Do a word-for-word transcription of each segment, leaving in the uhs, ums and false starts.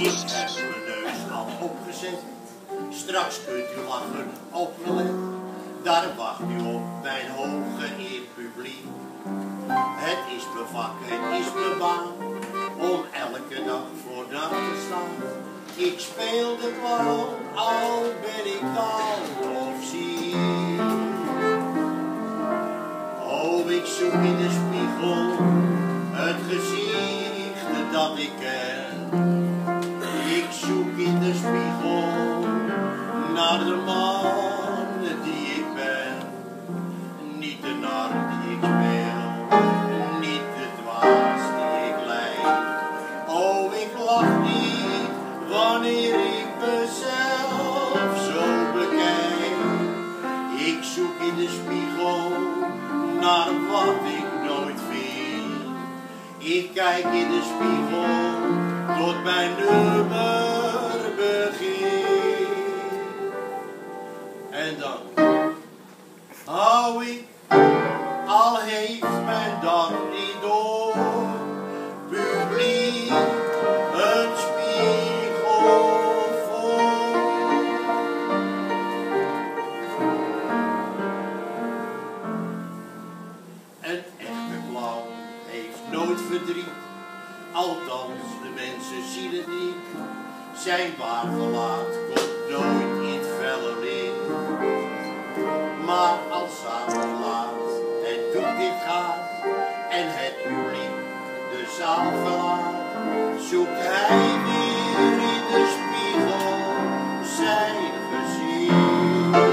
Ik heb mijn neus al opgezet. Straks kunt u lachen op mijn led. Daar wacht u op mijn hooggeëerd publiek. Het is mijn vak, het is mijn baan, om elke dag voor dat te staan. Ik speel de clown, al ben ik down of ziek. Oh, ik zoek in de spiegel het gezicht dat ik ken. Ik zoek in de spiegel naar de man die ik ben. Niet de nar die ik speel, niet de dwaas die ik leid. Oh, ik lach niet wanneer ik mezelf zo bekijk. Ik zoek in de spiegel naar wat ik nooit vind. Ik kijk in de spiegel tot mijn nummer begint. En dan hou ik, al heeft men dat niet door, publiek een spiegel voor. Een echte clown heeft nooit verdriet, althans de mensen zien het niet. Zijn waar gelaat komt nooit in het felle licht. Maar als avond laat het doek dicht gaat en het publiek de zaal verlaat, zoekt hij weer in de spiegel zijn gezicht.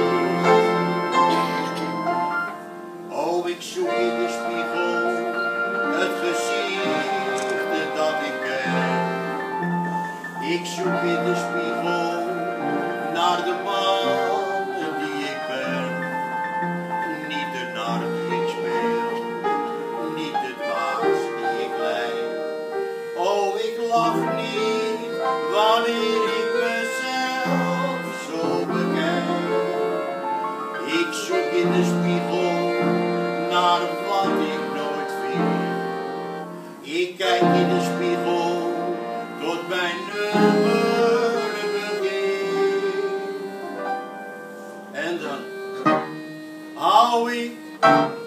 Oh, ik zoek in de spiegel het gezicht dat ik ken. Ik zoek in de spiegel naar de man die ik ben. Niet de nar die ik speel, niet de dwaas die ik leid. Oh, ik lach niet wanneer ik mezelf zo bekijk. Ik zoek in de spiegel naar wat ik nooit vind. Ik kijk in de spiegel tot mijn nummer begint. En dan hou ik